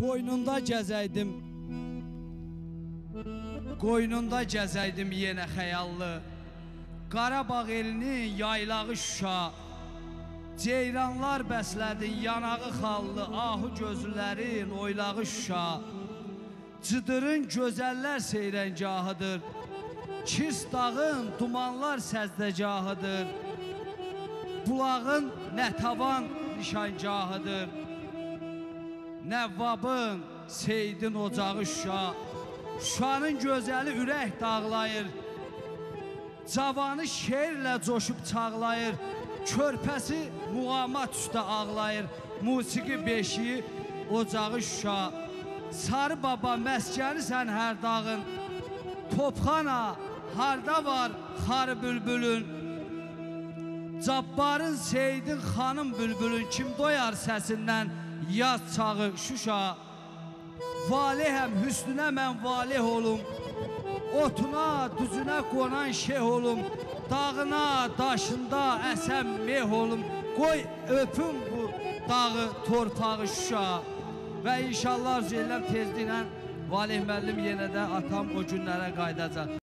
Qoynunda gəzəydim, qoynunda gəzəydim yenə xəyallı. Qarabağ elinin yaylağı Şuşa, ceyranlar bəslədin yanağı xallı, ahu gözlərin oylağı Şuşa. Cıdırın gözəllər seyrəngahıdır, Kirs dağın dumanlar səzdəgahıdır. Bulağın Nətəvan nişangahıdır, Nəvvabın, Seydin ocağı Şuşa. Şuşanın gözəli ürək dağlayır, cavanı şeirlə coşub çağlayır. Körpəsi muğamat üstə ağlayır, musiqi beşiği ocağı Şuşa. Sarı baba məskənisən hər dağın, Topxana harda var xarı bülbülün. Cabbarın, Seydin, xanım bülbülün, kim doyar səsindən yaz çağı Şuşa. Valihəm, hüsnünə mən valih olum, otuna, düzünə qonan şeyh olum, dağına, daşında əsən meh olum. Qoy öpüm bu dağı, torpağı Şuşa. Və inşallah arzu edirəm tezliklə Valih müəllim yenə də atam o günlərə qayıdacaq.